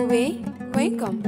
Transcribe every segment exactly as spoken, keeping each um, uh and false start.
way point com.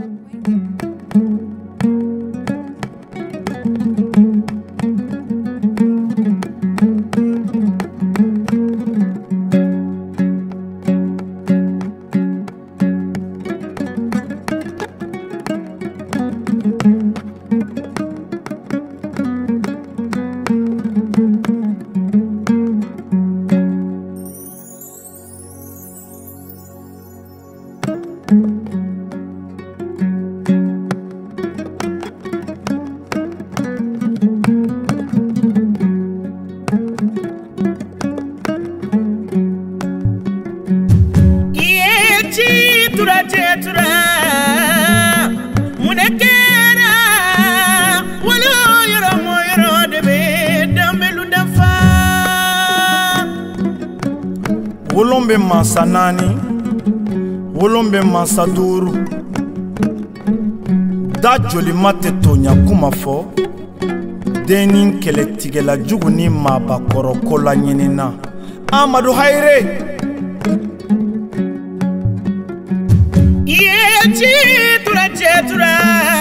Wolombe mansa nani, wolombe mansa duru. Da joli mate tonya kuma fo. Denin kele tigela jugu ni maba koro kola nyinina. Amadou Hayre. Yechi tura chetura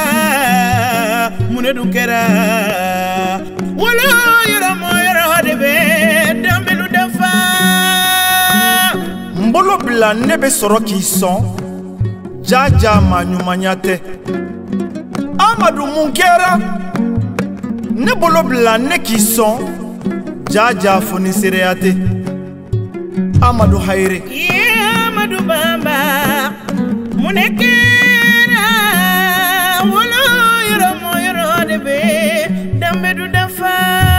mune dukera. Wolo yoro mo yoro debe dambelu dafa. Mbolo bila nebe soro ki son Jaja manyumanyate Amadou Munkera Nebolo bila ne ki son Jaja fonisereate Amadou Hayre Yeah, Amadou Bamba Munekera Wolo yoro mo yoro debe dambedu dafa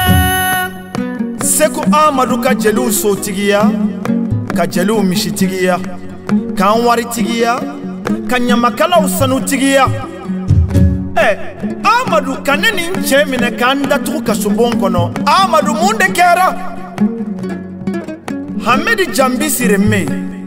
Seko Amadou ka jelu so tigiya Ka jelu mishitigiya Ka nwari tigiya Ka nyamakala usanu tigiya Eh, Amadou kaneni nche mine kanda tuku kasubon kono Amadou munde kera Hamedi jambi sireme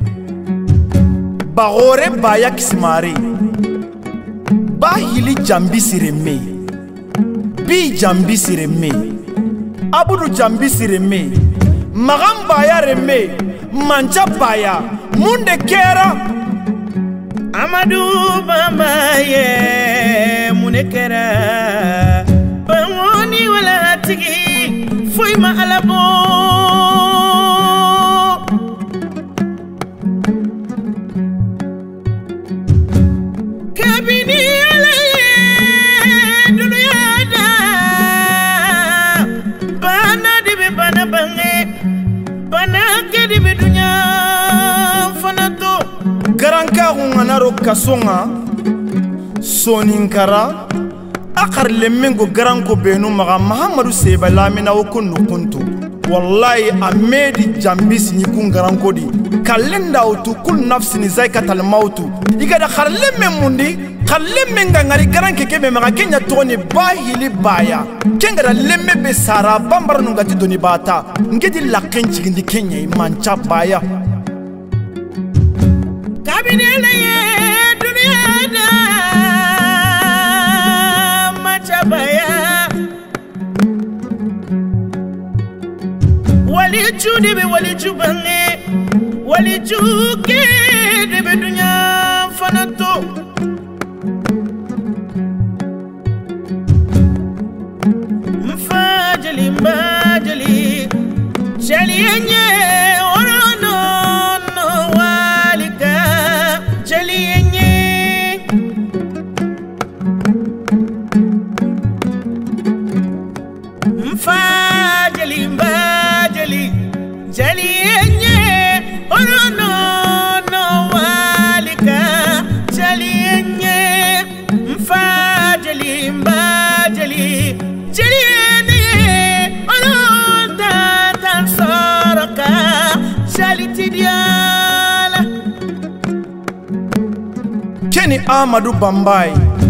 Bahore baya kisimari Bahili jambi sireme Bi jambi sireme Abudu jambi sireme Magamba ya reme Mancha baya Munde kera Amadou Bamba ye Munekera Bamoni wala tigi Foima alabo Kabini alaye Dunuyada Bana dibe bana bange Bana ke dibe dunya Fanato Garanka hunganaro kasonga Soninkara Akar lemengo garanko benu maga Mahamadou Seba lamina okunu kuntu Wallahi amedi jambisi nyikun garanko di Kalenda utu kul nafsi ni zaika talmautu Igada kharleme mundi Kharleme ngangari garanke kebe maga Kenya toni bahili baya Kengara lemme be sara Bambara nungati doni bata Ngedi lakenchi gindi Kenya imancha baya Kabinele ye duniyada machabaya Wali chudi be wali chubange Wali chuke debe dunya fanato Mfajali mbajali Jali yenye orono no walika Jali yenye Mfajali mbajali Jali yenye orono no walika Jali yenye Mfajali mbajali Jali yenye orono tatan soraka Jali tidiala Keni Amadou Bambai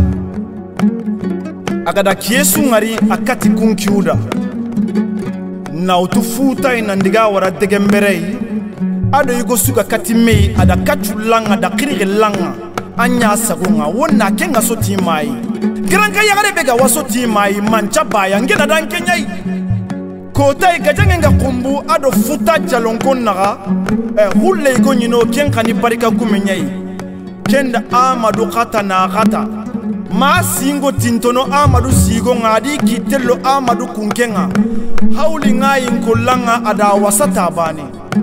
Agada kiesu ngari akati kunkiuda Na utufuta inandiga wara degemberei Ado yugo suga kati mei Ada katu langa da kirige langa Anya sagunga Wona kenga so timai Granka yagare bega waso timai Mancha baya ngeda dan kenyai Kota ikajangenga kumbu Ado futa jalonko naga eh, Hule igo nyino Kien kani barika kumenyai kenda Amadou khata na khata ma singo tintono Amadou sigo ngadi kitelo Amadou kunkenga hawli ngayi nkolanga ada wasata bani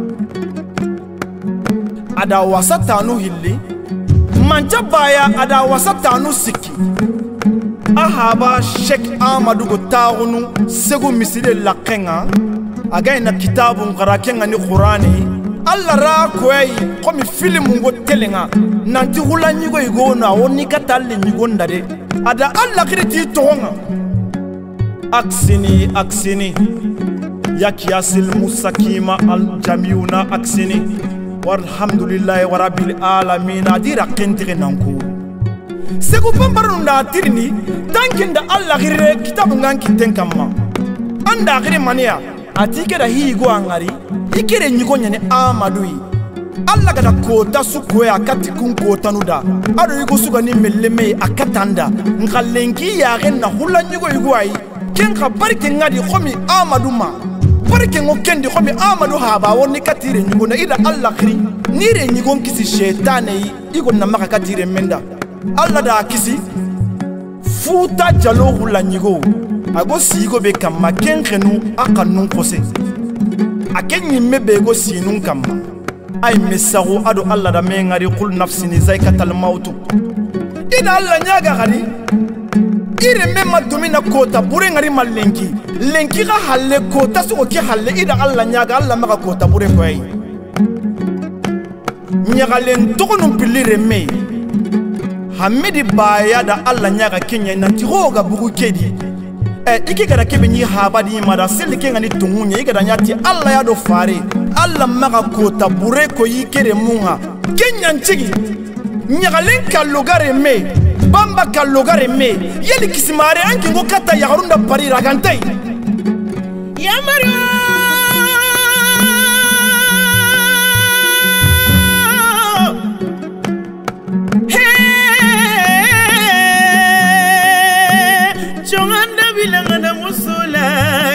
ada wasata no hilli manja baya ada wasata no siki ahaba Sheikh Amadou go taunu segu misile lakenga againa kitabu ngarakenga ni Qur'ani Allah ra koy komi film ngo telenga nanti hula nyigo igona woni katalle nyigo ndade ada Allah kriti tonga aksini aksini yakiasil musakima al jamiuna aksini walhamdulillahi wa rabbil alamin adira kentire nanku segu pambarunda tirni tankinda Allah gire kitabu nganki tenkamma anda gire mania atike da higo angari ikere nyigo nyane Amadou Allah gada kota suko ya kati kun kota nuda ado yugo suga ni meleme akatanda ngalenki ya renna hula nyigo yugo ai kenka barke ngadi khomi Amadou ma barke ngo kendi khomi Amadou haba woni katire nyigo na ida Allah khiri nire nyigo kisi shetane igo na maka katire menda Allah da kisi futa jalo hula nyigo ago sigo be kamma kenkenu akanu kose akenyi mebe go sinun kamma ay mesago ado Allah da mengari qul nafsini zaikatal mautu ida Allah nyaga gadi ire memma domina kota bure ngari malenki lenki ga halle kota suko ki halle ida Allah nyaga Allah maka kota bure koy nyaga len tokonum pilire me hamidi baya da Allah nyaga kenya nanti hoga bugu kedi eh iki kada kebe ni habadi mada sel kenga ni tungunya ikada nyati Allah ya do fare Allah maka kota bure ko yikere munga kenya ntigi nyagalen kalogare me bamba kalogare me yeli kisimare anki ngo kata ya harunda pari ragantai ya maro bilangana musula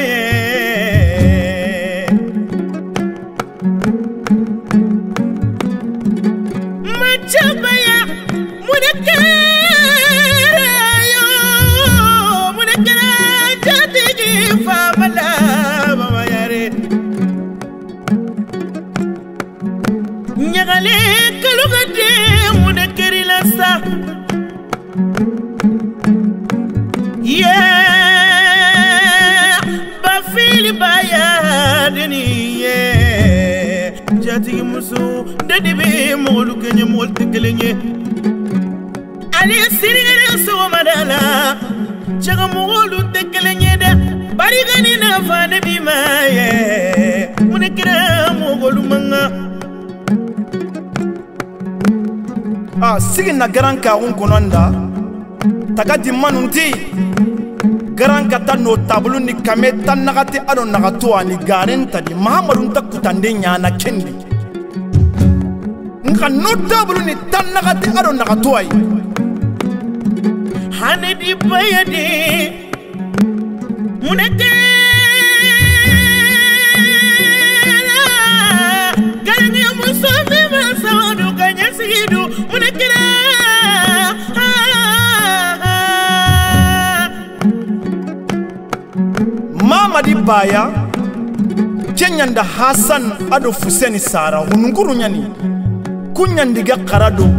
machabaya munakara yo munakara jatigi famala baba yare nyagale kalugade munakari lasa yeah jati musu dadi be molu kenye molti kelenye ali sirigere so madala chaga molu te kelenye da bari gani na fane bi maye munekira mogolu manga ah sigin na garan ka un kononda tagadi manunti garan kata no tabulu ni kame tan nagati ado nagato ani garen tadi Muhammadu takutande nyana kendi nka no tabulu ni tan nagati ado nagato ai hanedi bayade muneke garanga musomi masawadu kanya sidu munekira Mamadi baya kenyanda Hassan ado Fuseni Sara hununguru nyani kunyandiga karado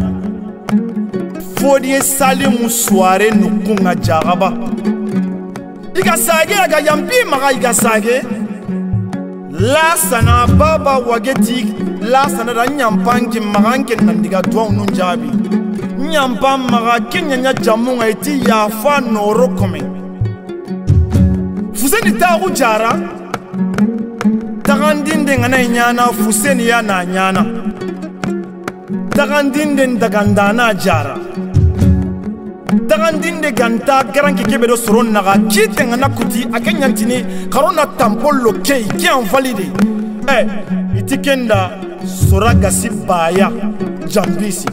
fodie Salimu soare nukunga jagaba iga sage aga yampi maga iga sage la sana baba wageti la sana da nyampangi maganke nandiga twa nunjabi nyampam maga kenyanya jamunga eti ya fa noro kome Fuseni tagu jara tagandinde ngana nyana Fuseni ya na nyana tagandinde ndagandana jara tagandinde ganta garanki kebedo soron naga kite ngana kuti akenyantini karona tampolo kei ki invalide eh itikenda soraga sibaya jambisi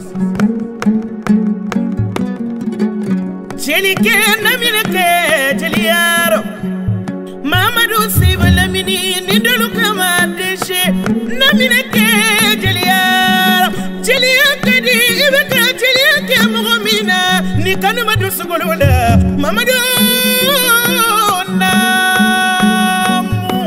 Chelike namineke cheliaro Mamadou Siba lamini nidolu kama deshe namineke cheliaro cheliakadi ibeka cheliaro sugulula Mamadu namu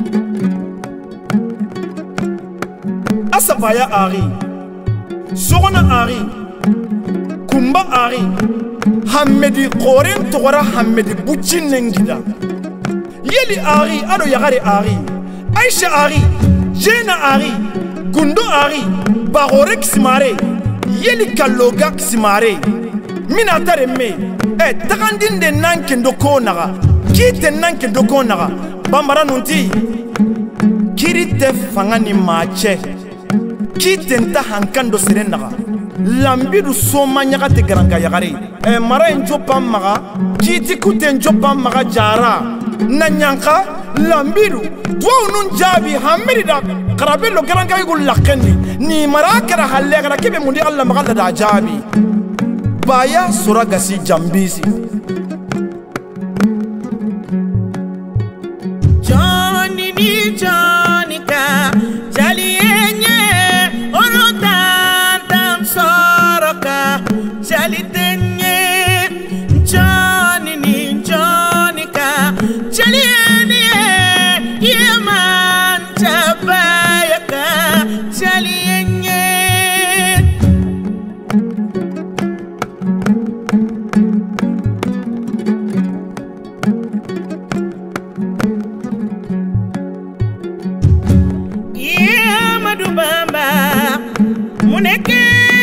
Asafaya Ari Sogona Ari Kumba Ari Hamedi Koren Togora Hamedi Buchinengida Yeli Ari Ado Yagari Ari Aisha Ari Jena Ari Gundo Ari Barorek Simare Yeli Kaloga Simare Mina Tareme Eh Takandin de Nankendo Konaga Kite Nankendo Konaga Bambara Nunti Kirite Fangani Mache Kite Nta Hankando Serenaga Lambidu Soma Nyagate Garanga Yagari Eh Mara Njopa Maga Kiti Kute Njopa Maga Jara Nanyanka Lambidu Dwa unun jabi Hamirida Karabelo Garanga Yugul Lakendi Ni Marakara Halegara Kebe Mundi Allah Magala da Jabi Baya Suragasi Jambisi Johnny ni Johnny ka Jalienye Orotan tam soroka Jalitenye Johnny ni Johnny ka Jalienye Yeman Jabayaka Jalienye Bamba muneke